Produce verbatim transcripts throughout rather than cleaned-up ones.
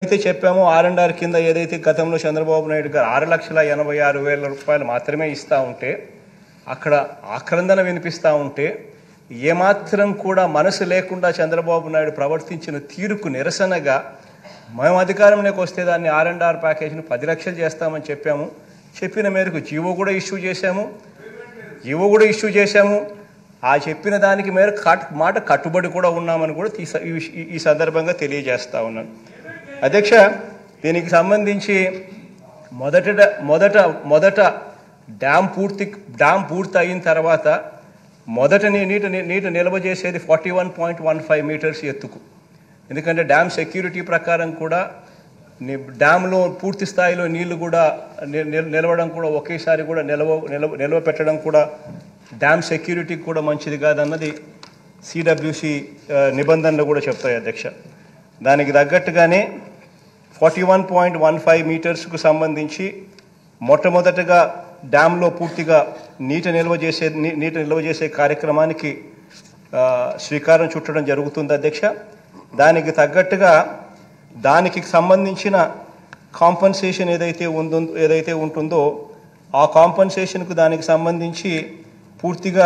అయితే చెప్పామో are and are కింద ఏదైతే గతంలో చంద్రబాబు నాయుడు గారు ఆరు లక్షల ఎనభై ఆరు వేల రూపాయలు మాత్రమే ఇస్తూ ఉంటే అక్కడ ఆక్రందన వినిపిస్తూ ఉంటే ఏమాత్రం కూడా మనసు లేకుండా చంద్రబాబు నాయుడు ప్రవర్తించిన తీరుకు నిరసనగా మేము అధికారంలోకి వస్తే దాన్ని ఆర్ అండ్ ఆర్ ప్యాకేజీని పది లక్షలు చేస్తామని చెప్పాము. చెప్పిన మేరకు జీవో కూడా ఇష్యూ చేశాము జీవో కూడా ఇష్యూ చేశాము ఆ చెప్పిన దానికి మేరకు కట్ మాట కట్టుబడి కూడా ఉన్నామని కూడా ఈ సందర్భంగా తెలియజేస్తా ఉన్నాను. అధ్యక్ష, దీనికి సంబంధించి మొదట మొదట మొదట డ్యామ్ పూర్తి డ్యామ్ పూర్తి అయిన తర్వాత మొదట నీటి నీటి నిల్వ చేసేది forty one point one five metres ఎత్తుకు. ఎందుకంటే డ్యామ్ సెక్యూరిటీ ప్రకారం కూడా డ్యామ్లో పూర్తి స్థాయిలో నీళ్లు కూడా నిలవడం కూడా ఒకేసారి కూడా నిల్వ నిల్వ నిల్వ పెట్టడం కూడా డ్యామ్ సెక్యూరిటీకి కూడా మంచిది కాదన్నది సిడబ్ల్యూసి నిబంధనలు కూడా చెప్తాయి అధ్యక్ష. దానికి తగ్గట్టుగానే forty one point one five మీటర్స్కు సంబంధించి మొట్టమొదటగా డ్యామ్లో పూర్తిగా నీటి నిల్వ చేసే నీటి నిల్వ చేసే కార్యక్రమానికి శ్రీకారం చుట్టడం జరుగుతుంది అధ్యక్ష. దానికి తగ్గట్టుగా దానికి సంబంధించిన కాంపన్సేషన్ ఏదైతే ఉందో ఏదైతే ఉంటుందో ఆ కాంపన్సేషన్కు దానికి సంబంధించి పూర్తిగా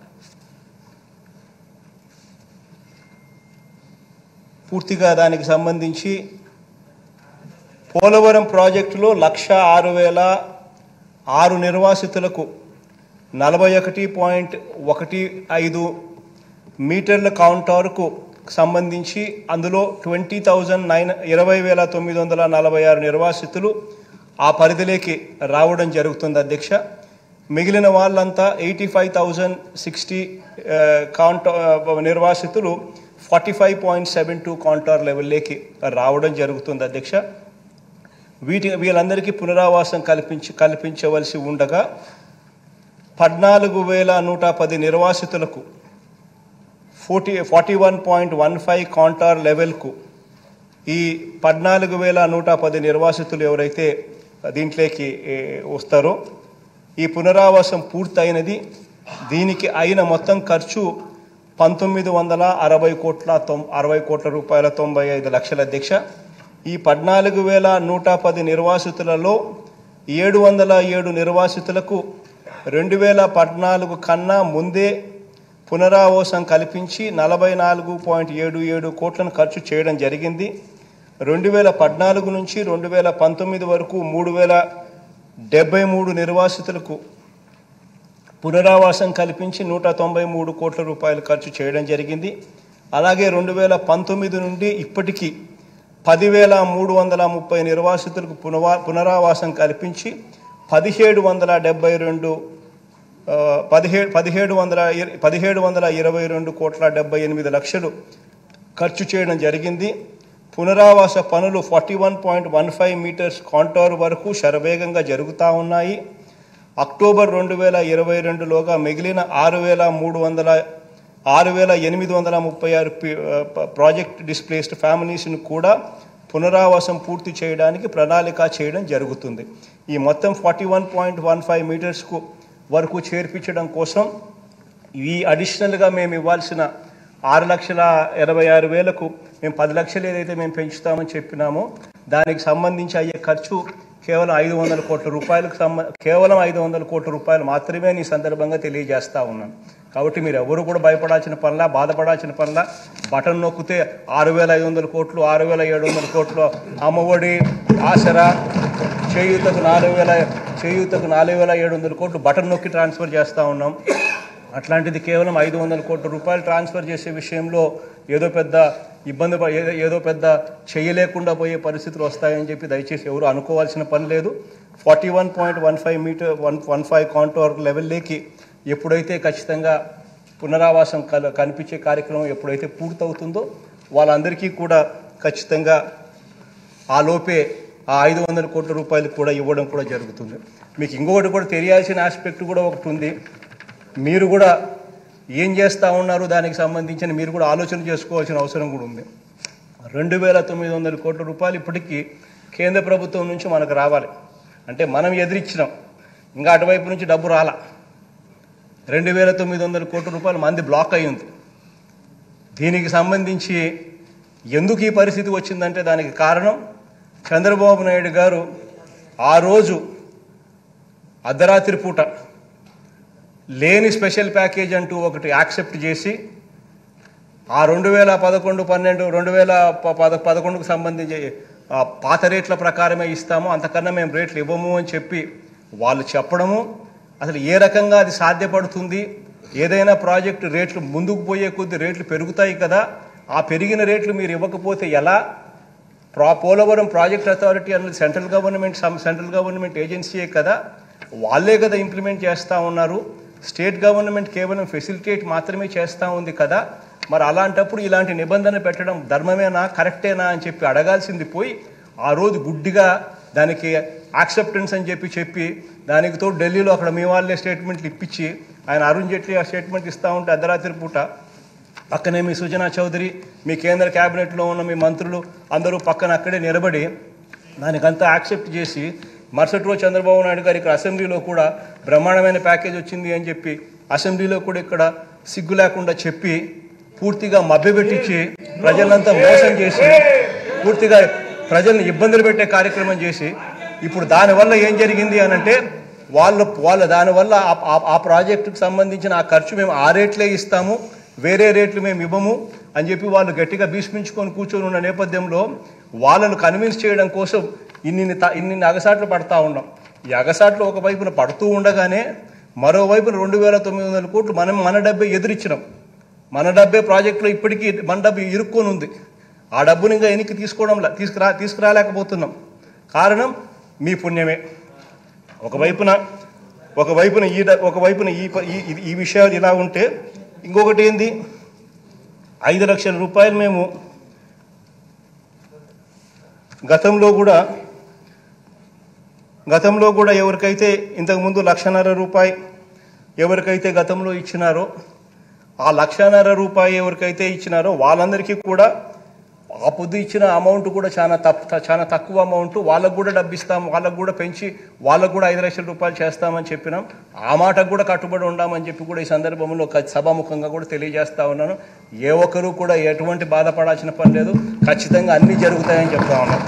పూర్తిగా దానికి సంబంధించి పోలవరం ప్రాజెక్టులో లక్ష ఆరు వేల ఆరు నిర్వాసితులకు నలభై ఒకటి పాయింట్ ఒకటి ఐదు మీటర్ల కౌంటర్కు సంబంధించి అందులో ట్వంటీ థౌజండ్ నైన్ ఇరవై వేల తొమ్మిది వందల నలభై ఆరు నిర్వాసితులు ఆ పరిధిలోకి రావడం జరుగుతుంది అధ్యక్ష. మిగిలిన వాళ్ళంతా eighty five thousand sixty contour నిర్వాసితులు forty five point seven two contour లెవెల్లోకి రావడం జరుగుతుంది అధ్యక్ష. వీటి వీళ్ళందరికీ పునరావాసం కల్పించి కల్పించవలసి ఉండగా పద్నాలుగు వేల నూట పది నిర్వాసితులకు forty forty one point one five contour లెవెల్కు ఈ పద్నాలుగు వేల నూట పది నిర్వాసితులు ఎవరైతే దీంట్లోకి వస్తారో ఈ పునరావాసం పూర్తయినది. దీనికి అయిన మొత్తం ఖర్చు పంతొమ్మిది వందల అరవై కోట్ల తొం అరవై కోట్ల రూపాయల తొంభై ఐదు లక్షల అధ్యక్ష. ఈ పద్నాలుగు వేల నూట పది నిర్వాసితులలో ఏడు వందల ఏడు నిర్వాసితులకు రెండు వేల పద్నాలుగు కన్నా ముందే పునరావాసం కల్పించి నలభై నాలుగు పాయింట్ ఏడు ఏడు కోట్లను ఖర్చు చేయడం జరిగింది. రెండు వేల పద్నాలుగు నుంచి రెండు వేల పంతొమ్మిది వరకు మూడు వేల డెబ్బై మూడు నిర్వాసితులకు పునరావాసం కల్పించి నూట తొంభై మూడు కోట్ల రూపాయలు ఖర్చు చేయడం జరిగింది. అలాగే రెండు వేల పంతొమ్మిది నుండి ఇప్పటికీ పదివేల మూడు వందల ముప్పై నిర్వాసితులకు పునవా పునరావాసం కల్పించి పదిహేడు వందల డెబ్బై రెండు పదిహేడు పదిహేడు వందల పదిహేడు వందల ఇరవై రెండు కోట్ల డెబ్బై ఎనిమిది లక్షలు ఖర్చు చేయడం జరిగింది. పునరావాస పనులు forty one point one five metres contour వరకు శరవేగంగా జరుగుతూ ఉన్నాయి. అక్టోబర్ రెండు వేల ఇరవై రెండులోగా మిగిలిన ఆరు వేల మూడు వందల ఆరు వేల ఎనిమిది వందల ముప్పై ఆరు ప్రాజెక్ట్ డిస్ప్లేస్డ్ ఫ్యామిలీస్ను కూడా పునరావాసం పూర్తి చేయడానికి ప్రణాళిక చేయడం జరుగుతుంది. ఈ మొత్తం forty one point one five మీటర్స్కు వరకు చేర్పించడం కోసం ఈ అడిషనల్గా మేము ఇవ్వాల్సిన ఆరు లక్షల ఎనభై ఆరు వేలకు మేము పది లక్షలు ఏదైతే మేము పెంచుతామని చెప్పినామో దానికి సంబంధించి అయ్యే ఖర్చు కేవలం ఐదు వందల కోట్ల రూపాయలకు సంబ కేవలం ఐదు వందల కోట్ల రూపాయలు మాత్రమే ఈ సందర్భంగా తెలియజేస్తూ ఉన్నాను. కాబట్టి మీరు ఎవరు కూడా భయపడాల్సిన పనుల బాధపడాల్సిన పనుల బటన్ నొక్కితే ఆరు వేల ఐదు వందల కోట్లు ఆరు వేల ఏడు వందల కోట్లు అమ్మఒడి ఆసరా చేయూతకు నాలుగు వేల చేయూతకు నాలుగు వేల ఏడు వందల కోట్లు బటన్ నొక్కి ట్రాన్స్ఫర్ చేస్తూ ఉన్నాం. అట్లాంటిది కేవలం ఐదు వందల కోట్ల రూపాయలు ట్రాన్స్ఫర్ చేసే విషయంలో ఏదో పెద్ద ఇబ్బంది ఏదో పెద్ద చేయలేకుండా పోయే పరిస్థితులు వస్తాయని చెప్పి దయచేసి ఎవరు అనుకోవాల్సిన పని లేదు. Forty one point one five metre one one five contour లెవెల్లోకి ఎప్పుడైతే ఖచ్చితంగా పునరావాసం కల కనిపించే కార్యక్రమం ఎప్పుడైతే పూర్తవుతుందో వాళ్ళందరికీ కూడా ఖచ్చితంగా ఆ లోపే ఆ ఐదు వందల కోట్ల రూపాయలు కూడా ఇవ్వడం కూడా జరుగుతుంది. మీకు ఇంకొకటి కూడా తెలియాల్సిన ఆస్పెక్ట్ కూడా ఒకటి ఉంది. మీరు కూడా ఏం చేస్తూ ఉన్నారు దానికి సంబంధించిన మీరు కూడా ఆలోచన చేసుకోవాల్సిన అవసరం కూడా ఉంది. రెండు వేల తొమ్మిది వందల కోట్ల రూపాయలు ఇప్పటికీ కేంద్ర ప్రభుత్వం నుంచి మనకు రావాలి. అంటే మనం ఎదిరించినాం, ఇంకా అటువైపు నుంచి డబ్బు రాలా. రెండు వేల తొమ్మిది వందల కోట్ల రూపాయలు మంది బ్లాక్ అయ్యింది. దీనికి సంబంధించి ఎందుకు ఈ పరిస్థితి వచ్చిందంటే దానికి కారణం చంద్రబాబు నాయుడు గారు ఆ రోజు అర్ధరాత్రి పూట లేని స్పెషల్ ప్యాకేజ్ అంటూ ఒకటి యాక్సెప్ట్ చేసి ఆ రెండు వేల పదకొండు పన్నెండు రెండు వేల పద పదకొండుకు సంబంధించి పాత రేట్ల ప్రకారమే ఇస్తాము, అంతకన్నా మేము రేట్లు ఇవ్వము అని చెప్పి వాళ్ళు చెప్పడము, అసలు ఏ రకంగా అది సాధ్యపడుతుంది, ఏదైనా ప్రాజెక్టు రేట్లు ముందుకు పోయే కొద్ది రేట్లు పెరుగుతాయి కదా, ఆ పెరిగిన రేట్లు మీరు ఇవ్వకపోతే ఎలా, ప్రా పోలవరం ప్రాజెక్ట్ అథారిటీ అన్నది సెంట్రల్ గవర్నమెంట్ సెంట్రల్ గవర్నమెంట్ ఏజెన్సీయే కదా, వాళ్ళే కదా ఇంప్లిమెంట్ చేస్తూ ఉన్నారు, స్టేట్ గవర్నమెంట్ కేవలం ఫెసిలిటేట్ మాత్రమే చేస్తూ ఉంది కదా, మరి అలాంటప్పుడు ఇలాంటి నిబంధన పెట్టడం ధర్మమేనా కరెక్టేనా అని చెప్పి అడగాల్సింది పోయి ఆ రోజు గుడ్డిగా దానికి యాక్సెప్టెన్స్ అని చెప్పి చెప్పి దానికి తోడు ఢిల్లీలో అక్కడ మీ వాళ్ళే స్టేట్మెంట్లు ఇప్పించి ఆయన అరుణ్ జైట్లీ ఆ స్టేట్మెంట్ ఇస్తూ ఉంటే అర్ధరాత్రి పూట పక్కనే మీ సుజనా చౌదరి మీ కేంద్ర క్యాబినెట్లో ఉన్న మీ మంత్రులు అందరూ పక్కన అక్కడే నిలబడి దానికంతా యాక్సెప్ట్ చేసి మరుసటి రోజు చంద్రబాబు నాయుడు గారు ఇక్కడ అసెంబ్లీలో కూడా బ్రహ్మాండమైన ప్యాకేజ్ వచ్చింది అని చెప్పి అసెంబ్లీలో కూడా ఇక్కడ సిగ్గు లేకుండా చెప్పి పూర్తిగా మభ్యపెట్టించి ప్రజలంతా మోసం చేసి పూర్తిగా ప్రజల్ని ఇబ్బందులు పెట్టే కార్యక్రమం చేసి ఇప్పుడు దానివల్ల ఏం జరిగింది అని అంటే వాళ్ళు వాళ్ళ దానివల్ల ఆ ప్రాజెక్టుకు సంబంధించిన ఆ ఖర్చు మేము ఆ రేట్లే ఇస్తాము, వేరే రేట్లు మేము ఇవ్వము అని చెప్పి వాళ్ళు గట్టిగా భీష్మించుకొని కూర్చొని ఉన్న నేపథ్యంలో వాళ్ళను కన్విన్స్ చేయడం కోసం ఇన్ని ఇన్ని అగసాట్లు పడతా ఉన్నాం. ఈ అగసాట్లు ఒకవైపున పడుతూ ఉండగానే మరోవైపున రెండు వేల తొమ్మిది వందల కోట్లు మనం మన డబ్బే ఎదురిచ్చినాం. మన డబ్బే ప్రాజెక్టులో ఇప్పటికీ మన డబ్బు ఇరుక్కొని ఉంది. ఆ డబ్బుని ఇంకా వెనక్కి తీసుకోవడంలా తీసుకురా తీసుకురాలేకపోతున్నాం. కారణం మీ పుణ్యమే. ఒకవైపున ఒకవైపున ఈ ఒకవైపున ఈ ఈ విషయాలు ఇలా ఉంటే ఇంకొకటి ఏంది, ఐదు లక్షల రూపాయలు మేము గతంలో కూడా గతంలో కూడా ఎవరికైతే ఇంతకుముందు లక్షన్నర రూపాయి ఎవరికైతే గతంలో ఇచ్చినారో ఆ లక్షన్నర రూపాయి ఎవరికైతే ఇచ్చినారో వాళ్ళందరికీ కూడా ఆ పొద్దు ఇచ్చిన అమౌంట్ కూడా చాలా తప్పు చాలా తక్కువ అమౌంట్, వాళ్ళకు కూడా డబ్బు ఇస్తాం, వాళ్ళకు కూడా పెంచి వాళ్ళకు కూడా ఐదు లక్షల రూపాయలు చేస్తామని చెప్పినాం. ఆ మాటకు కూడా కట్టుబడి ఉండామని చెప్పి కూడా ఈ సందర్భంలో సభాముఖంగా కూడా తెలియజేస్తా ఉన్నాను. ఏ ఒక్కరూ కూడా ఎటువంటి బాధపడాల్సిన పని లేదు, ఖచ్చితంగా అన్నీ జరుగుతాయని చెప్తా ఉన్నాను.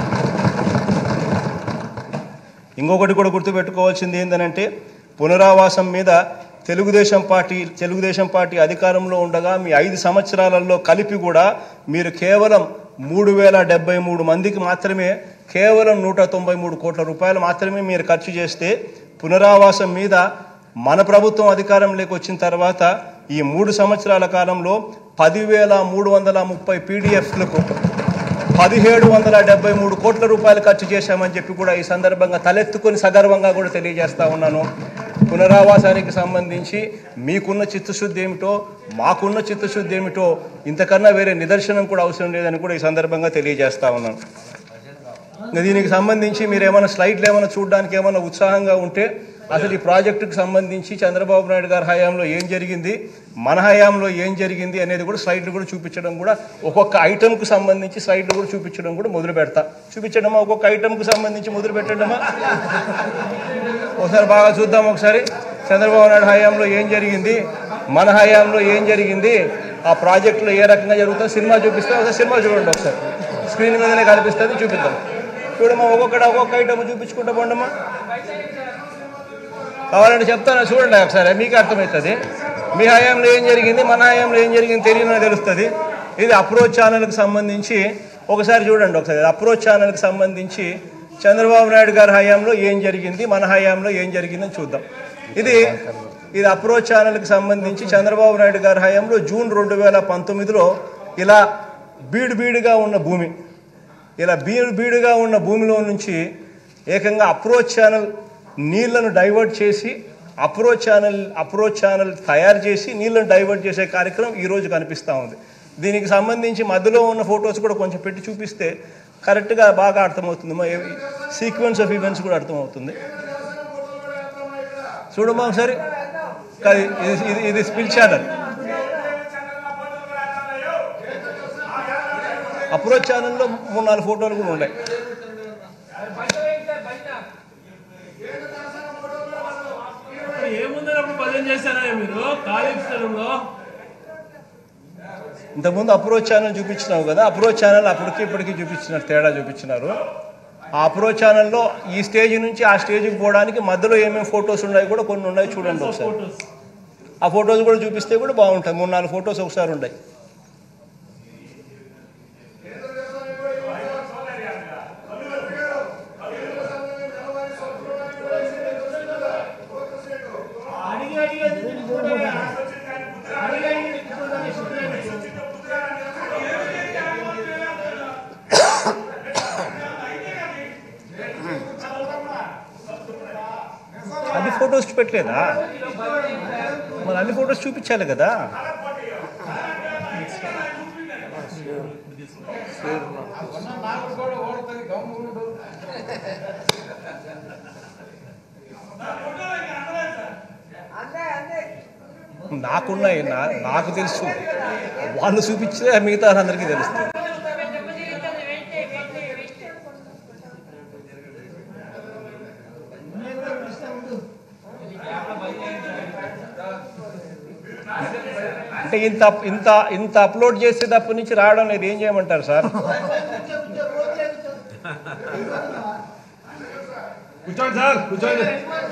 ఇంకొకటి కూడా గుర్తుపెట్టుకోవాల్సింది ఏంటంటే పునరావాసం మీద తెలుగుదేశం పార్టీ తెలుగుదేశం పార్టీ అధికారంలో ఉండగా మీ ఐదు సంవత్సరాలలో కలిపి కూడా మీరు కేవలం మూడు వేల డెబ్బై మూడు మందికి మాత్రమే కేవలం నూట తొంభై మూడు కోట్ల రూపాయలు మాత్రమే మీరు ఖర్చు చేస్తే పునరావాసం మీద మన ప్రభుత్వం అధికారంలోకి వచ్చిన తర్వాత ఈ మూడు సంవత్సరాల కాలంలో పదివేల మూడు వందల ముప్పై పీడిఎఫ్లకు పదిహేడు వందల డెబ్బై మూడు కోట్ల రూపాయలు ఖర్చు చేశామని చెప్పి కూడా ఈ సందర్భంగా తలెత్తుకొని సగర్వంగా కూడా తెలియజేస్తా ఉన్నాను. పునరావాసానికి సంబంధించి మీకున్న చిత్తశుద్ధి ఏమిటో మాకున్న చిత్తశుద్ధి ఏమిటో ఇంతకన్నా వేరే నిదర్శనం కూడా అవసరం లేదని కూడా ఈ సందర్భంగా తెలియజేస్తా ఉన్నాను. దీనికి సంబంధించి మీరు ఏమైనా స్లైడ్లు ఏమైనా చూడడానికి ఏమైనా ఉత్సాహంగా ఉంటే అసలు ఈ ప్రాజెక్టుకు సంబంధించి చంద్రబాబు నాయుడు గారి హయాంలో ఏం జరిగింది, మన హయాంలో ఏం జరిగింది అనేది కూడా స్లైడ్లు కూడా చూపించడం కూడా ఒక్కొక్క ఐటమ్కు సంబంధించి స్లైడ్లు కూడా చూపించడం కూడా మొదలు పెడతా. చూపించడమా ఒక్కొక్క ఐటమ్కు సంబంధించి మొదలు పెట్టడమా? ఒకసారి బాగా చూద్దాం. ఒకసారి చంద్రబాబు నాయుడు హయాంలో ఏం జరిగింది, మన హయాంలో ఏం జరిగింది, ఆ ప్రాజెక్టులో ఏ రకంగా జరుగుతుందో సినిమా చూపిస్తాం. ఒకసారి సినిమా చూడండి, ఒకసారి స్క్రీన్ మీదనే కనిపిస్తుంది, చూపిద్దాం. చూడమ్మా, ఒక్కొక్కటి ఒక్కొక్క ఐటమ్ చూపించుకుంటా పోండమ్మా. కావాలంటే చెప్తాను, చూడండి ఒకసారి, మీకు అర్థమవుతుంది. మీ హయాంలో ఏం జరిగింది, మన హయాంలో ఏం జరిగింది తెలియని తెలుస్తుంది. ఇది అప్రోచ్ ఛానల్కి సంబంధించి ఒకసారి చూడండి. ఒకసారి అప్రోచ్ ఛానల్కి సంబంధించి చంద్రబాబు నాయుడు గారి హయాంలో ఏం జరిగింది, మన హయాంలో ఏం జరిగిందని చూద్దాం. ఇది ఇది అప్రోచ్ ఛానల్కి సంబంధించి చంద్రబాబు నాయుడు గారి హయాంలో జూన్ రెండు వేల పంతొమ్మిదిలో ఇలా బీడు బీడుగా ఉన్న భూమి, ఇలా బీడు బీడుగా ఉన్న భూమిలో నుంచి ఏకంగా అప్రోచ్ ఛానల్ నీళ్లను డైవర్ట్ చేసి అప్రోచ్ ఛానల్ అప్రోచ్ ఛానల్ తయారు చేసి నీళ్లను డైవర్ట్ చేసే కార్యక్రమం ఈరోజు కనిపిస్తూ ఉంది. దీనికి సంబంధించి మధ్యలో ఉన్న ఫొటోస్ కూడా కొంచెం పెట్టి చూపిస్తే కరెక్ట్గా బాగా అర్థమవుతుంది, సీక్వెన్స్ ఆఫ్ ఈవెంట్స్ కూడా అర్థమవుతుంది. చూడమ్మా ఒకసారి, ఇది ఇది స్పిల్ ఛానల్, అప్రోచ్ ఛానల్లో మూడు నాలుగు ఫోటోలు కూడా ఉన్నాయి. ఇంతకుముందు అప్రోచ్ ఛానల్ చూపించినావు కదా, అప్రోచ్ ఛానల్ అప్పటికి ఇప్పటికీ చూపించినారు, తేడా చూపించినారు. ఆ అప్రోచ్ ఛానల్లో ఈ స్టేజ్ నుంచి ఆ స్టేజ్కి పోవడానికి మధ్యలో ఏమేమి ఫొటోస్ ఉన్నాయి కూడా కొన్ని ఉన్నాయి, చూడండి ఒకసారి. ఆ ఫొటోస్ కూడా చూపిస్తే కూడా బాగుంటుంది. మూడు నాలుగు ఫొటోస్ ఒకసారి ఉన్నాయి. అన్ని ఫొటోస్ పెట్టలేదా? మరి అన్ని ఫొటోస్ చూపించాలి కదా. నాకున్నాయి, నాకు తెలుసు, వాళ్ళు చూపించే మిగతా అందరికీ తెలుస్తుంది. అంటే ఇంత ఇంత ఇంత అప్లోడ్ చేసేటప్పటి నుంచి రావడం లేదు, ఏం చేయమంటారు సార్? కూర్చోండి సార్, కూర్చోండి.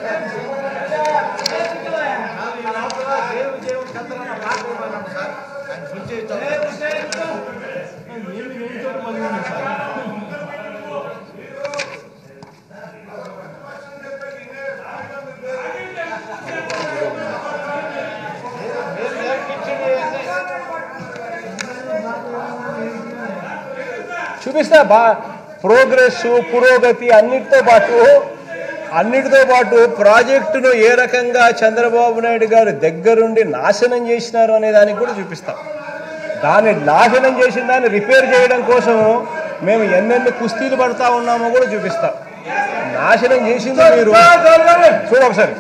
చూపిస్తా బా ప్రోగ్రెస్, పురోగతి అన్నిటితో పాటు అన్నిటితో పాటు ప్రాజెక్టును ఏ రకంగా చంద్రబాబు నాయుడు గారు దగ్గరుండి నాశనం చేసినారు అనే దానికి కూడా చూపిస్తాం. దాన్ని నాశనం చేసిన దాన్ని రిపేర్ చేయడం కోసం మేము ఎన్నెన్ని కుస్తీలు పడతా ఉన్నామో కూడా చూపిస్తాం. నాశనం చేసింది మీరు చూడ ఒకసారి.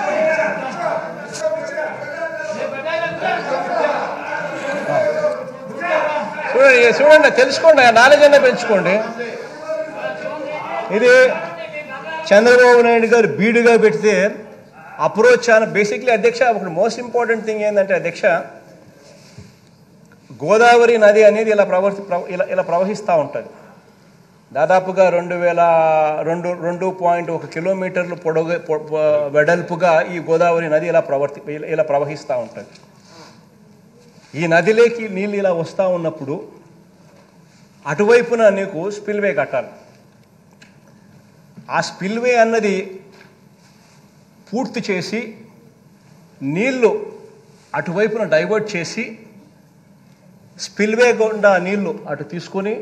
చూడండి చూడండి తెలుసుకోండి, నాలెడ్జ్ అన్న పెంచుకోండి. ఇది చంద్రబాబు నాయుడు గారు బీడుగా పెడితే అప్రోచ్ ఛానల్ బేసిక్లీ అధ్యక్ష ఒకటి మోస్ట్ ఇంపార్టెంట్ థింగ్ ఏంటంటే అధ్యక్ష, గోదావరి నది అనేది ఇలా ప్రవహి ఇలా ఇలా ప్రవహిస్తూ ఉంటుంది. దాదాపుగా రెండు వేల రెండు రెండు పాయింట్ ఒక కిలోమీటర్లు పొడవు వెడల్పుగా ఈ గోదావరి నది ఇలా ప్రవర్తి ఇలా ప్రవహిస్తూ ఉంటుంది. ఈ నదిలోకి నీళ్ళు ఇలా వస్తూ ఉన్నప్పుడు అటువైపున నీకు స్పిల్వే కట్టాలి. ఆ స్పిల్వే అన్నది పూర్తి చేసి నీళ్లు అటువైపున డైవర్ట్ చేసి స్పిల్వే గుండా నీళ్లు అటు తీసుకొని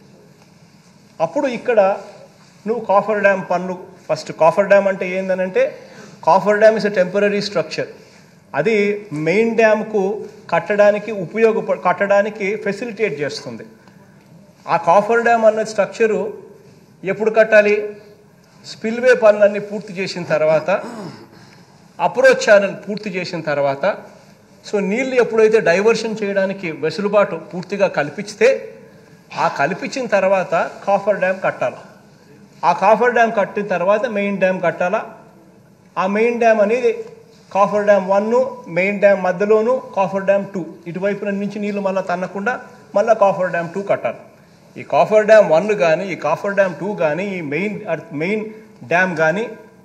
అప్పుడు ఇక్కడ నువ్వు కాఫర్ డ్యామ్ పనులు ఫస్ట్. కాఫర్ డ్యామ్ అంటే ఏందనంటే coffer dam is a temporary structure. అది మెయిన్ డ్యామ్కు కట్టడానికి ఉపయోగప కట్టడానికి ఫెసిలిటేట్ చేస్తుంది. ఆ కాఫర్ డ్యామ్ అన్న స్ట్రక్చరు ఎప్పుడు కట్టాలి? స్పిల్వే పనులన్నీ పూర్తి చేసిన తర్వాత, అప్రోచ్ ఛానల్ పూర్తి చేసిన తర్వాత, సో నీళ్ళు ఎప్పుడైతే డైవర్షన్ చేయడానికి వెసులుబాటు పూర్తిగా కల్పిస్తే ఆ కల్పించిన తర్వాత కాఫర్ డ్యామ్ కట్టాలి. ఆ కాఫర్ డ్యామ్ కట్టిన తర్వాత మెయిన్ డ్యామ్ కట్టాలా. ఆ మెయిన్ డ్యామ్ అనేది coffer dam one, main dam మధ్యలోను కాఫర్ డ్యామ్ టూ, ఇటువైపున నుంచి నీళ్లు మళ్ళీ తన్నకుండా మళ్ళీ కాఫర్ డ్యామ్ టూ కట్టాలి. ఈ కాఫర్ డ్యామ్ వన్ కానీ ఈ కాఫర్ డ్యామ్ టూ కానీ ఈ మెయిన్ మెయిన్ డ్యామ్ కానీ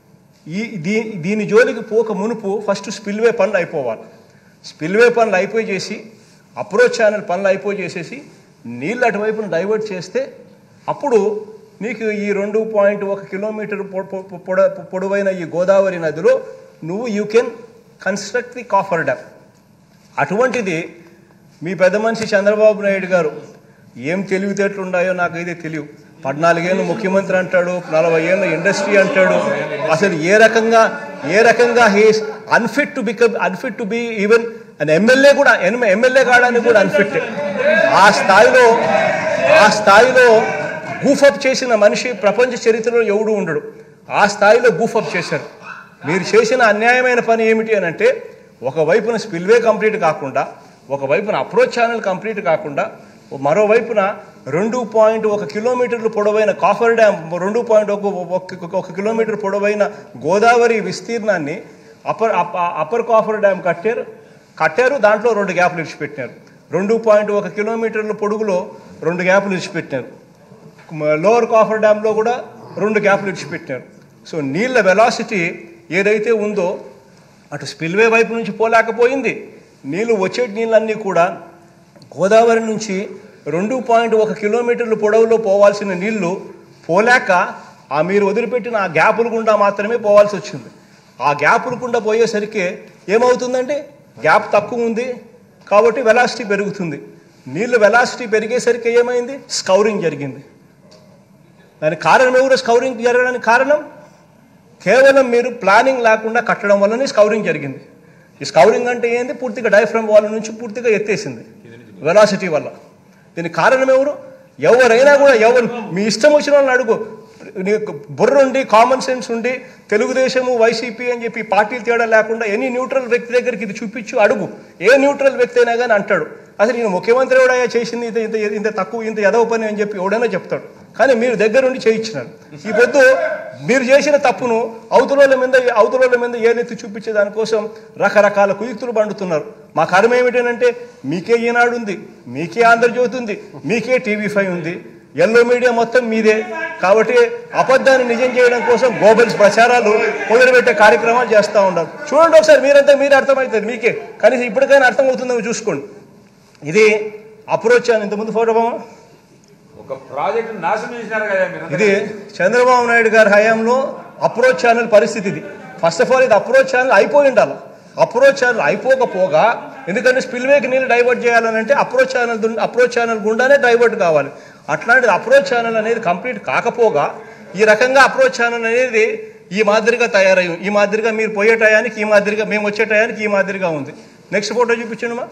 ఈ దీ దీని జోలికి పోక మునుపు ఫస్ట్ స్పిల్వే పనులు అయిపోవాలి. స్పిల్వే పనులు అయిపోయి చేసి అప్రోచ్ ఛానల్ పనులు అయిపోయి చేసేసి నీళ్ళు అటువైపున డైవర్ట్ చేస్తే అప్పుడు నీకు ఈ రెండు పాయింట్ ఒక కిలోమీటర్ పొడ పొడవైన ఈ గోదావరి నదిలో నువ్వు you can construct the coffer dam. అటువంటిది మీ పెద్ద మనిషి చంద్రబాబు నాయుడు గారు ఏం తెలివితేటలు ఉన్నాయో నాకైతే తెలియదు. పద్నాలుగేళ్ళు ముఖ్యమంత్రి అంటాడు, నలభై ఏళ్ళ ఇండస్ట్రీ అంటాడు. అసలు ఏ రకంగా ఏ రకంగా he's unfit to become unfit to be even and MLA కూడా ఎమ్మెల్యే కావడానికి కూడా అన్ఫిట్. ఆ స్థాయిలో ఆ స్థాయిలో గూఫప్ చేసిన మనిషి ప్రపంచ చరిత్రలో ఎవడు ఉండడు. ఆ స్థాయిలో గూఫప్ చేశారు. మీరు చేసిన అన్యాయమైన పని ఏమిటి అని అంటే, ఒకవైపున స్పిల్వే కంప్లీట్ కాకుండా, ఒకవైపున అప్రోచ్ ఛానల్ కంప్లీట్ కాకుండా, మరోవైపున రెండు పాయింట్ ఒక కిలోమీటర్లు పొడవైన కాఫర్ డ్యామ్, రెండు పాయింట్ ఒక ఒక కిలోమీటర్ పొడవైన గోదావరి విస్తీర్ణాన్ని అప్పర్ అప్పర్ కాఫర్ డ్యామ్ కట్టారు కట్టారు దాంట్లో రెండు గ్యాపులు ఇడిచిపెట్టినారు. రెండు పాయింట్ ఒక కిలోమీటర్ల పొడుగులో రెండు గ్యాపులు ఇడిచిపెట్టినారు. లోవర్ కాఫర్ డ్యామ్లో కూడా రెండు గ్యాప్లు ఇడిచిపెట్టినారు. సో నీళ్ళ వెలాసిటీ ఏదైతే ఉందో అటు స్పిల్వే వైపు నుంచి పోలేకపోయింది. నీళ్ళు వచ్చే నీళ్ళన్నీ కూడా గోదావరి నుంచి రెండు పాయింట్ ఒక కిలోమీటర్లు పొడవులో పోవాల్సిన నీళ్లు పోలేక ఆ మీరు వదిలిపెట్టిన ఆ గ్యాపుల గుండా మాత్రమే పోవాల్సి వచ్చింది. ఆ గ్యాపుల గుండా పోయేసరికి ఏమవుతుందంటే గ్యాప్ తక్కువ ఉంది కాబట్టి వెలాసిటీ పెరుగుతుంది. నీళ్ళు వెలాసిటీ పెరిగేసరికి ఏమైంది? స్కౌరింగ్ జరిగింది. దానికి కారణం ఎవరు? స్కౌరింగ్ జరగడానికి కారణం కేవలం మీరు ప్లానింగ్ లేకుండా కట్టడం వల్లనే స్కౌరింగ్ జరిగింది. ఈ స్కౌరింగ్ అంటే ఏంది? పూర్తిగా డయాఫ్రమ్ వాల్ నుంచి పూర్తిగా ఎత్తేసింది వెలాసిటీ వల్ల. దీనికి కారణం ఎవరు? ఎవరైనా కూడా ఎవరు మీ ఇష్టం వచ్చిన వాళ్ళని అడుగు. నీకు బుర్ర ఉండి కామన్ సెన్స్ ఉండి తెలుగుదేశము వైసీపీ అని చెప్పి పార్టీలు తేడా లేకుండా ఎనీ న్యూట్రల్ వ్యక్తి దగ్గరికి ఇది చూపించు అడుగు. ఏ న్యూట్రల్ వ్యక్తి అయినా కానీ అంటాడు అసలు నేను ముఖ్యమంత్రి ఎవడయ్యా చేసింది ఇంత ఇంత ఇంత తక్కువ ఇంత ఎదవ పని అని చెప్పి ఎవడైనా చెప్తాడు. కానీ మీరు దగ్గరుండి చేయించినారు. ఈ పొద్దు మీరు చేసిన తప్పును అవతల మీద అవతల మీద ఏనెత్తి చూపించే దానికోసం రకరకాల కుయుక్తులు పండుతున్నారు. మా కర్మ ఏమిటంటే మీకే ఈనాడు ఉంది, మీకే ఆంధ్రజ్యోతి ఉంది, మీకే టీవీ ఫైవ్ ఉంది, ఎల్లో మీడియా మొత్తం మీదే. కాబట్టి అబద్ధాన్ని నిజం చేయడం కోసం గోబల్స్ ప్రచారాలు మొదలుపెట్టే కార్యక్రమాలు చేస్తూ ఉన్నారు. చూడండి ఒకసారి, మీరంతా మీరే అర్థమవుతుంది మీకే. కనీసం ఇప్పటికైనా అర్థమవుతుందో చూసుకోండి. ఇది అప్రోచ్ అని ఇంతకుముందు ఫోటో బొమ్మ ఒక ప్రాజెక్ట్ నాశనం చేసినారు కదా మీరు. ఇది చంద్రబాబు నాయుడు గారి హయాంలో అప్రోచ్ ఛానల్ పరిస్థితి ఇది. ఫస్ట్ ఆఫ్ ఆల్ ఇది అప్రోచ్ ఛానల్ అయిపోయి ఉండాలి. అప్రోచ్ ఛానల్ అయిపోకపోగా, ఎందుకంటే స్పిల్వేకి నీళ్ళు డైవర్ట్ చేయాలని అంటే అప్రోచ్ ఛానల్ అప్రోచ్ ఛానల్ గుండానే డైవర్ట్ కావాలి. అట్లాంటిది అప్రోచ్ ఛానల్ అనేది కంప్లీట్ కాకపోగా ఈ రకంగా అప్రోచ్ ఛానల్ అనేది ఈ మాదిరిగా తయారయ్యి ఈ మాదిరిగా మీరు పోయే టయానికి ఈ మాదిరిగా మేము వచ్చే టయానికి ఈ మాదిరిగా ఉంది. నెక్స్ట్ ఫోటో చూపించండి.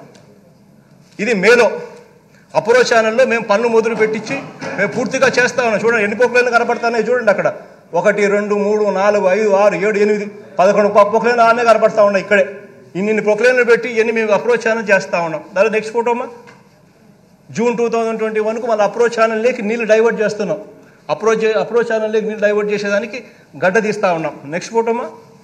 ఇది మేలో అప్రోచ్ ఛానల్లో మేము పనులు మొదలు పెట్టించి మేము పూర్తిగా చేస్తా ఉన్నాం. చూడండి ఎన్ని పొక్లైన్లు కనపడతాయి చూడండి. అక్కడ ఒకటి రెండు మూడు నాలుగు ఐదు ఆరు ఏడు ఎనిమిది పదకొండు పొక్లైన్లు ఆనే కనపడతా ఉన్నాయి. ఇక్కడే ఇన్ని పొక్లైన్లు పెట్టి ఇవన్నీ మేము అప్రోచ్ ఛానల్ చేస్తూ ఉన్నాం. దాని నెక్స్ట్ ఫోటోమా జూన్ టూ థౌజండ్ ట్వంటీ వన్కు మళ్ళీ అప్రోచ్ ఛానల్లోకి నీళ్ళు డైవర్ట్ చేస్తున్నాం. అప్రోచ్ అప్రోచ్ ఛానల్లోకి నీళ్ళు డైవర్ట్ చేసేదానికి గడ్డ తీస్తూ ఉన్నాం. నెక్స్ట్ ఫోటోమా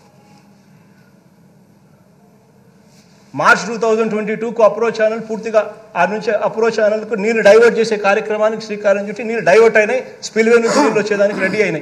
మార్చ్ టూ థౌజండ్ ట్వంటీ టూకు అప్రోచ్ ఛానల్ పూర్తిగా ఆ నుంచి అప్రోచ్ ఛానల్కు నీళ్ళు డైవర్ట్ చేసే కార్యక్రమానికి శ్రీకారం చుట్టి నీళ్ళు డైవర్ట్ అయినాయి. స్పిల్వే నుంచి నీళ్ళు వచ్చేదానికి రెడీ అయినాయి.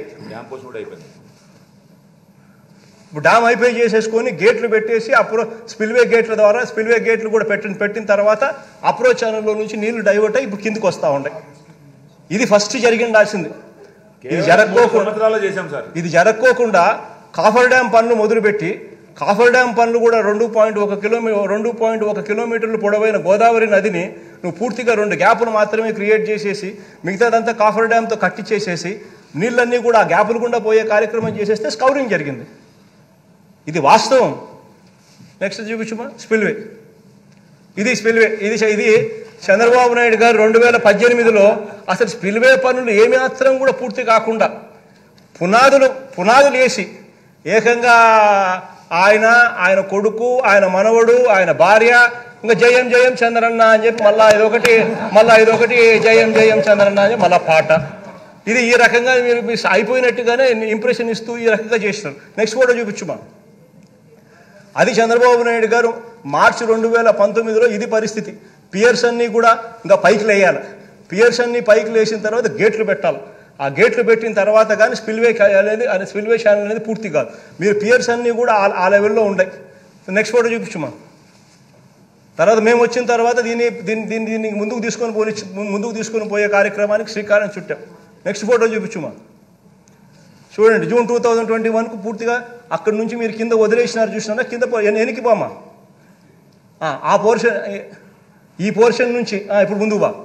ఇప్పుడు డ్యామ్ అయిపోయి చేసేసుకొని గేట్లు పెట్టేసి అప్రో స్పిల్వే గేట్ల ద్వారా స్పిల్వే గేట్లు కూడా పెట్టిన పెట్టిన తర్వాత అప్రోచ్ ఛానల్లో నుంచి నీళ్లు డైవర్ట్ అయ్యి ఇప్పుడు కిందకు వస్తూ ఉంటాయి. ఇది ఫస్ట్ జరిగిండాల్సింది. ఇది జరగకోకుండా ఇది జరగకోకుండా కాఫర్ డ్యామ్ పనులు మొదలుపెట్టి కాఫర్ డ్యామ్ పనులు కూడా రెండు పాయింట్ ఒక కిలోమీ రెండు పాయింట్ ఒక కిలోమీటర్లు పొడవైన గోదావరి నదిని నువ్వు పూర్తిగా రెండు గ్యాపులు మాత్రమే క్రియేట్ చేసేసి మిగతాదంతా కాఫర్ డ్యామ్తో కట్టించేసేసి నీళ్ళన్నీ కూడా ఆ గ్యాపులు గుండా పోయే కార్యక్రమం చేసేస్తే స్కౌరింగ్ జరిగింది. ఇది వాస్తవం. నెక్స్ట్ చూపించుమా స్పిల్వే. ఇది స్పిల్వే. ఇది ఇది చంద్రబాబు నాయుడు గారు రెండు వేల పద్దెనిమిదిలో అసలు స్పిల్వే పనులు ఏమి మాత్రం కూడా పూర్తి కాకుండా పునాదులు పునాదులు వేసి ఏకంగా ఆయన ఆయన కొడుకు ఆయన మనవడు ఆయన భార్య ఇంకా జయం జయం చంద్రన్న అని చెప్పి మళ్ళా ఇదొకటి మళ్ళా ఇదొకటి జయం జయం చంద్రన్న అని మళ్ళా పాట. ఇది ఈ రకంగా మీరు అయిపోయినట్టుగానే ఇంప్రెషన్ ఇస్తూ ఈ రకంగా చేసినారు. నెక్స్ట్ ఫోటో చూపించుమా. అది చంద్రబాబు నాయుడు గారు మార్చి రెండు వేల పంతొమ్మిదిలో ఇది పరిస్థితి. పియర్స్ అన్నీ కూడా ఇంకా పైకి లేయాలి. పియర్స్ అన్నీ పైకి లేచిన తర్వాత గేట్లు పెట్టాలి. ఆ గేట్లు పెట్టిన తర్వాత కానీ స్పిల్వే అనేది అది స్పిల్వే ఛానల్ అనేది పూర్తి కాదు. మీరు పియర్స్ అన్నీ కూడా ఆ లెవెల్లో ఉంటాయి. నెక్స్ట్ ఫోటో చూపించుమా. తర్వాత మేము వచ్చిన తర్వాత దీన్ని దీన్ని దీన్ని దీన్ని ముందుకు తీసుకొని పోయి ముందుకు తీసుకొని పోయే కార్యక్రమానికి శ్రీకారం చుట్టాం. నెక్స్ట్ ఫోటో చూపించుమా. చూడండి జూన్ టూ థౌజండ్ ట్వంటీ వన్కు పూర్తిగా అక్కడి నుంచి మీరు కింద వదిలేసినారు చూసినారా. కింద ఎనికి బామా ఆ పోర్షన్ ఈ పోర్షన్ నుంచి ఇప్పుడు ముందుకు బా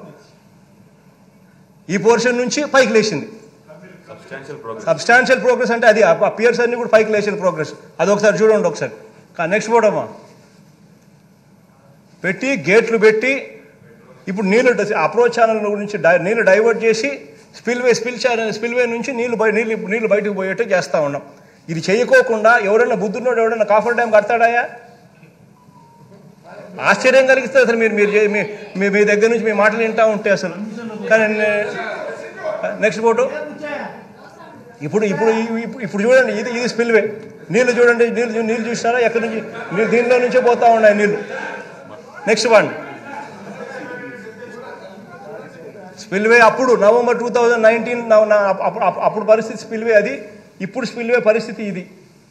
ఈ పోర్షన్ నుంచి పైకి లేచింది. సబ్స్టాన్షియల్ ప్రోగ్రెస్ అంటే అది ఆ పియర్స్ అన్ని కూడా పైకి లేచిన ప్రోగ్రెస్. అది ఒకసారి చూడండి ఒకసారి. నెక్స్ట్ ఫోటోమా పెట్టి గేట్లు పెట్టి ఇప్పుడు నీళ్ళు అప్రోచ్ ఛానల్ నుంచి నీళ్ళు డైవర్ట్ చేసి స్పిల్వే స్పిల్ ఛానల్ స్పిల్వే నుంచి నీళ్ళు బయ నీళ్ళు నీళ్ళు బయటకు పోయేట్టు చేస్తూ ఉన్నాం. ఇది చేయకోకుండా ఎవరైనా బుద్ధున్నోడు ఎవరైనా కాఫర్ డ్యామ్ కడతాడాయా? ఆశ్చర్యం కలిగిస్తుంది అసలు. మీరు మీరు మీ దగ్గర నుంచి మీ మాటలు వింటూ ఉంటే అసలు. కానీ నెక్స్ట్ ఫోటో ఇప్పుడు ఇప్పుడు ఇప్పుడు చూడండి. ఇది ఇది స్పిల్వే. నీళ్ళు చూడండి. నీళ్ళు నీళ్ళు చూసినారా ఎక్కడి నుంచి? నీళ్ళు దీనిలో నుంచే పోతూ ఉన్నాయి నీళ్ళు. నెక్స్ట్ వన్ స్పిల్వే అప్పుడు నవంబర్ టూ థౌజండ్ నైన్టీన్ అప్పుడు పరిస్థితి స్పిల్వే అది, ఇప్పుడు స్పిల్వే పరిస్థితి ఇది.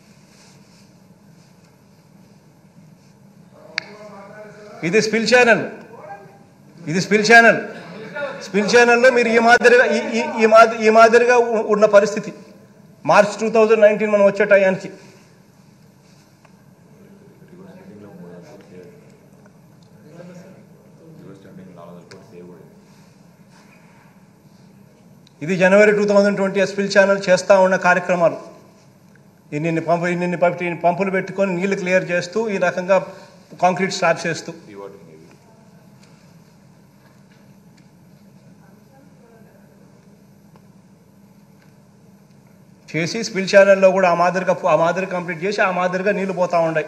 ఇది స్పిల్ ఛానల్, ఇది స్పిల్ ఛానల్. స్పిల్ ఛానల్లో మీరు ఈ మాదిరిగా ఈ ఈ మాదిరి ఈ మాదిరిగా ఉన్న పరిస్థితి మార్చ్ టూ థౌజండ్ నైన్టీన్ మనం వచ్చే టయానికి. ఇది జనవరి two thousand twenty spill channel చేస్తూ ఉన్న కార్యక్రమాలు. ఇన్ని పంపు ఇన్ని పంపులు పెట్టుకొని నీళ్లు క్లియర్ చేస్తూ ఈ రకంగా కాంక్రీట్ స్లాబ్స్ చేస్తూ చేసి స్పిల్ ఛానల్లో కూడా ఆ మాదిరిగా ఆ మాదిరి కంప్లీట్ చేసి ఆ మాదిరిగా నీళ్లు పోతూ ఉన్నాయి.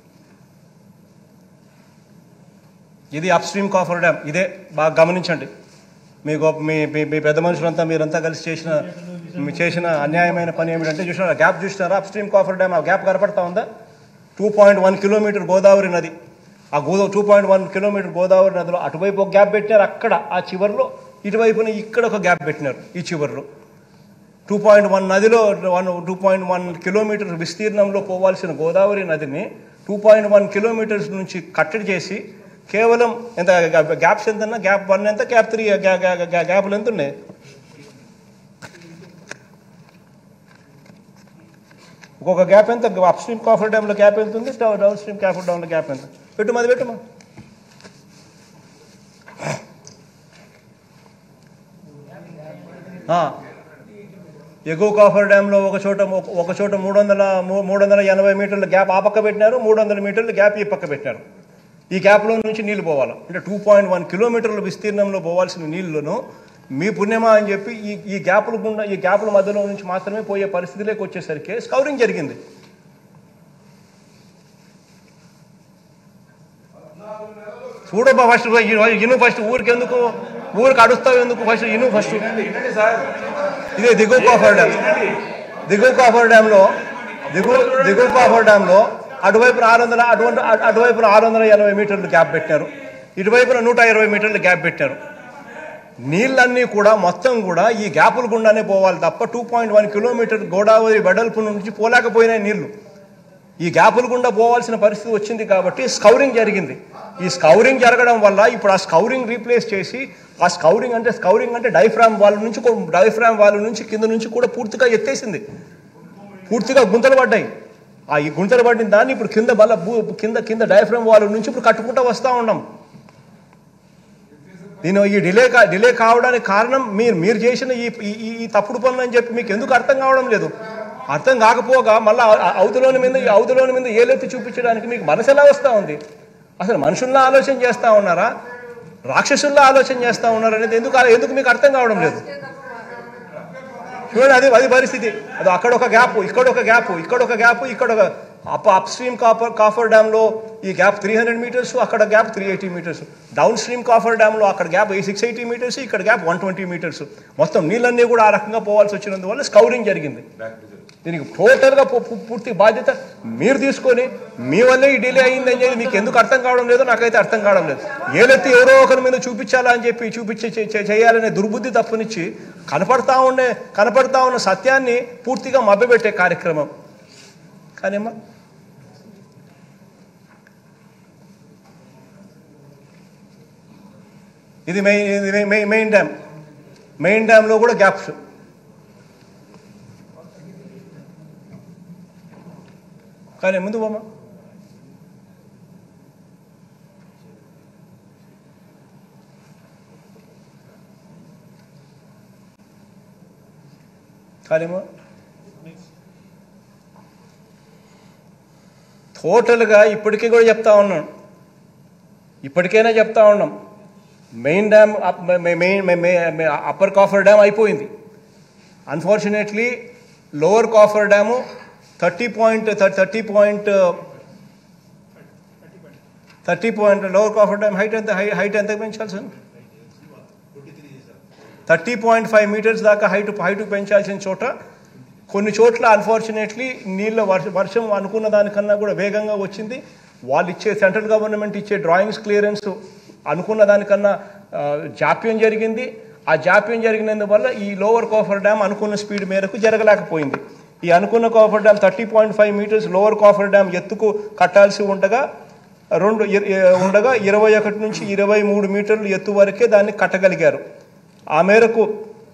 ఇది అప్ స్ట్రీమ్ కాఫర్ డ్యామ్. ఇదే బాగా గమనించండి. మీకు మీ మీ పెద్ద మనుషులంతా మీరంతా కలిసి చేసిన చేసిన అన్యాయమైన పని ఏమిటంటే చూసినారా, గ్యాప్ చూసినారా? అప్ స్ట్రీమ్ కాఫర్ డ్యామ్ ఆ గ్యాప్ కనపడతా ఉందా? Two point one kilometre Godavari నది. ఆ గోదా two point one kilometre Godavari నదిలో అటువైపు ఒక గ్యాప్ పెట్టినారు, అక్కడ ఆ చివరిలో, ఇటువైపున ఇక్కడ ఒక గ్యాప్ పెట్టినారు ఈ చివరిలో. టూ పాయింట్ వన్ నదిలో one two point one kilometre విస్తీర్ణంలో పోవాల్సిన గోదావరి నదిని టూ పాయింట్ వన్ కిలోమీటర్స్ నుంచి కట్టడి చేసి కేవలం ఎంత గ్యాప్స్ ఎంత, గ్యాప్ వన్ ఎంత, గ్యాప్ త్రీ గ్యాప్లు ఎంత ఉన్నాయి? ఒక్కొక్క గ్యాప్ ఎంత? అప్ స్ట్రీమ్ కాఫర్ డ్యామ్లో గ్యాప్ ఎంత ఉంది, డౌన్ స్ట్రీమ్ కాఫర్ డ్యామ్లో గ్యాప్ ఎంత? పెట్టు మాది పెట్టుమా. ఎగువ కాఫర్ డ్యాంలో ఒక చోట ఒక చోట మూడు వందల మూడు వందల ఎనభై మీటర్ల గ్యాప్ ఆ పక్క పెట్టినారు, మూడు వందల మీటర్ల గ్యాప్ ఈ పక్క పెట్టినారు. ఈ గ్యాప్లో నుంచి నీళ్లు పోవాలి అంటే టూ పాయింట్ వన్ కిలోమీటర్ల విస్తీర్ణంలో పోవాల్సిన నీళ్లను మీ పుణ్యమా అని చెప్పి ఈ ఈ గ్యాపుల గుండా ఈ గ్యాపుల మధ్యలో నుంచి మాత్రమే పోయే పరిస్థితిలోకి వచ్చేసరికి స్కౌరింగ్ జరిగింది. చూడబ్బా ఫస్ట్ ఇను ఫస్ట్ ఊరికి ఎందుకు ఊరికి అడుస్తావు ఎందుకు? ఫస్ట్ ఇను ఫస్ట్. ఇదే దిగువ కాఫర్ డ్యామ్. దిగువ కాఫర్ డ్యాంలో దిగువ దిగువ కాఫర్ డ్యాంలో అటువైపున ఆరు వందల అటువంటి అటువైపున ఆరు వందల ఎనభై మీటర్లు గ్యాప్ పెట్టారు, ఇటువైపున నూట ఇరవై మీటర్లు గ్యాప్ పెట్టారు. నీళ్ళన్నీ కూడా మొత్తం కూడా ఈ గ్యాపుల గుండానే పోవాలి తప్ప two point one kilometre Godavari వెడల్పు నుంచి పోలేకపోయినాయి నీళ్లు. ఈ గ్యాపుల గుండా పోవాల్సిన పరిస్థితి వచ్చింది కాబట్టి స్కౌరింగ్ జరిగింది. ఈ స్కౌరింగ్ జరగడం వల్ల ఇప్పుడు ఆ స్కౌరింగ్ రీప్లేస్ చేసి ఆ స్కౌరింగ్ అంటే స్కౌరింగ్ అంటే డైఫ్రామ్ వాల్ నుంచి డైఫ్రామ్ వాల్ నుంచి కింద నుంచి కూడా పూర్తిగా ఎత్తేసింది, పూర్తిగా గుంతలు పడ్డాయి. ఆ ఈ గుంతలు పడిన దాన్ని ఇప్పుడు కింద బల్ల కింద కింద డయాఫ్రామ్ వాల్ నుంచి ఇప్పుడు కట్టుకుంటూ వస్తూ ఉన్నాం. దీని ఈ డిలే కా డిలే కావడానికి కారణం మీరు మీరు చేసిన ఈ ఈ తప్పుడు పనులు అని చెప్పి మీకు ఎందుకు అర్థం కావడం లేదు? అర్థం కాకపోగా మళ్ళీ అవతలోని మీద ఈ అవతలోని మీద ఏలెత్తి చూపించడానికి మీకు మనసు ఎలా వస్తూ ఉంది? అసలు మనుషుల్లా ఆలోచన చేస్తూ ఉన్నారా, రాక్షసుల్లా ఆలోచన చేస్తూ ఉన్నారా అనేది ఎందుకు ఎందుకు మీకు అర్థం కావడం లేదు? చూడండి, అది అది పరిస్థితి. అది అక్కడ ఒక గ్యాప్, ఇక్కడ ఒక గ్యాప్, ఇక్కడ ఒక గ్యాప్, ఇక్కడ ఒక up upstream coffer coffer డ్యామ్లో ఈ గ్యాప్ త్రీ హండ్రెడ్ మీటర్స్, అక్కడ gap three eighty metres. Downstream coffer డ్యామ్లో అక్కడ గ్యాప్ సిక్స్ ఎయిటీ మీటర్స్, ఇక్కడ గ్యాప్ వన్ ట్వంటీ మీటర్స్. మొత్తం నీళ్ళన్నీ కూడా ఆ రకంగా పోవాల్సి వచ్చినందువల్ల స్కౌరింగ్ జరిగింది. దీనికి టోటల్గా పూర్తి బాధ్యత మీరు తీసుకొని మీ వల్లే ఈ డిలే అయిందని చెప్పి మీకు ఎందుకు అర్థం కావడం లేదో నాకైతే అర్థం కావడం లేదు. ఏలెత్తి ఎవరో ఒకరి మీద చూపించాలా అని చెప్పి చూపించి చేయాలనే దుర్బుద్ధి తప్పనిచ్చి కనపడతా ఉండే కనపడతా ఉన్న సత్యాన్ని పూర్తిగా మభ్యపెట్టే కార్యక్రమం. కానీమ్మా ఇది మెయిన్ మెయిన్ డ్యామ్. మెయిన్ డ్యామ్లో కూడా గ్యాప్స్. కానీ ముందు పోమా. కానీమా టోటల్గా ఇప్పటికీ కూడా చెప్తా ఉన్నాను, ఇప్పటికైనా చెప్తా ఉన్నాం, main dam main upper coffer dam అయిపోయింది. Unfortunately lower coffer dam thirty point thirty point thirty point lower coffer dam height ఎంత హైట్ ఎంత పెంచాల్సింది? థర్టీ పాయింట్ ఫైవ్ మీటర్స్ దాకా హైట్ హైట్ పెంచాల్సిన చోట కొన్ని చోట్ల అన్ఫార్చునేట్లీ నీళ్ళ వర్ష వర్షం అనుకున్న దానికన్నా కూడా వేగంగా వచ్చింది. వాళ్ళు ఇచ్చే సెంట్రల్ గవర్నమెంట్ ఇచ్చే డ్రాయింగ్స్ క్లియరెన్స్ అనుకున్న దానికన్నా జాప్యం జరిగింది. ఆ జాప్యం జరిగినందువల్ల ఈ లోవర్ కాఫర్ డ్యామ్ అనుకున్న స్పీడ్ మేరకు జరగలేకపోయింది. ఈ అనుకున్న coffer dam thirty point five metres lower coffer dam ఎత్తుకు కట్టాల్సి ఉండగా రెండు ఉండగా ఇరవై ఒకటి నుంచి ఇరవై మూడు మీటర్లు ఎత్తు వరకే దాన్ని కట్టగలిగారు. ఆ మేరకు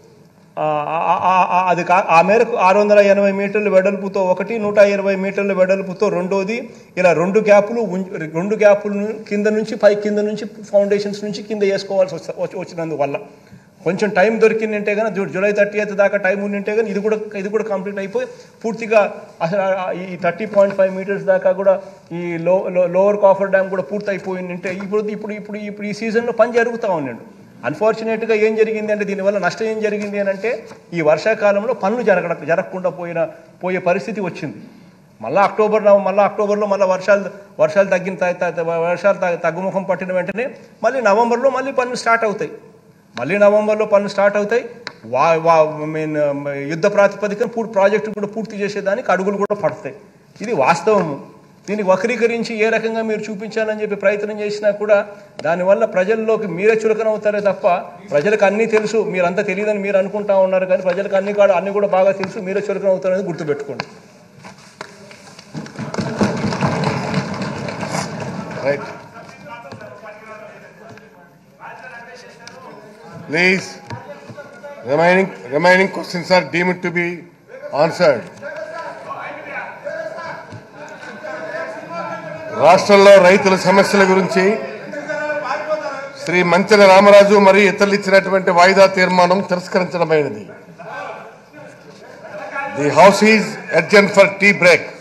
అది ఆ మేరకు ఆరు వందల ఎనభై మీటర్ల వెడల్పుతో ఒకటి, నూట ఇరవై మీటర్ల వెడల్పుతో రెండోది, ఇలా రెండు గ్యాపులు రెండు గ్యాపులు కింద నుంచి పై కింద నుంచి ఫౌండేషన్స్ నుంచి కింద వేసుకోవాల్సి వచ్చినందువల్ల కొంచెం టైం దొరికిందంటే కానీ జూలై థర్టీ ఎయిత్ దాకా టైం ఉండింటే కానీ ఇది కూడా ఇది కూడా కంప్లీట్ అయిపోయి పూర్తిగా అసలు ఈ థర్టీ పాయింట్ ఫైవ్ మీటర్స్ దాకా కూడా ఈ లో లోవర్ కాఫర్ డ్యామ్ కూడా పూర్తి అయిపోయిందంటే ఇప్పుడు ఇప్పుడు ఇప్పుడు ఇప్పుడు ఈ సీజన్లో పని జరుగుతూ ఉన్నాడు. అన్ఫార్చునేట్గా ఏం జరిగింది అంటే దీనివల్ల నష్టం ఏం జరిగింది అని అంటే ఈ వర్షాకాలంలో పనులు జరగ జరగకుండా పోయిన పోయే పరిస్థితి వచ్చింది. మళ్ళీ అక్టోబర్ మళ్ళీ అక్టోబర్లో మళ్ళీ వర్షాలు వర్షాలు తగ్గిన వర్షాలు తగ్గుముఖం పట్టిన వెంటనే మళ్ళీ నవంబర్లో మళ్ళీ పనులు స్టార్ట్ అవుతాయి. మళ్ళీ నవంబర్లో పనులు స్టార్ట్ అవుతాయి. వా వా మీన్ యుద్ధ ప్రాతిపదికన పూర్తి ప్రాజెక్టు కూడా పూర్తి చేసేదానికి అడుగులు కూడా పడతాయి. ఇది వాస్తవము. దీన్ని వక్రీకరించి ఏ రకంగా మీరు చూపించాలని చెప్పి ప్రయత్నం చేసినా కూడా దానివల్ల ప్రజల్లోకి మీరే చులకన అవుతారే తప్ప ప్రజలకు అన్నీ తెలుసు, మీరంతా తెలియదని మీరు అనుకుంటా ఉన్నారు కానీ ప్రజలకు అన్ని కూడా అన్నీ కూడా బాగా తెలుసు, మీరే చులకన అవుతారనేది గుర్తుపెట్టుకోండి. Right, please remaining remaining questions are deemed to be answered. రాష్ట్రంలో రైతుల సమస్యల గురించి శ్రీ మంచెల రామరాజు మరియు ఇతరులు ఇచ్చినటువంటి వాయిదా తీర్మానం తిరస్కరించడమైనది. The house is adjourned for tea break.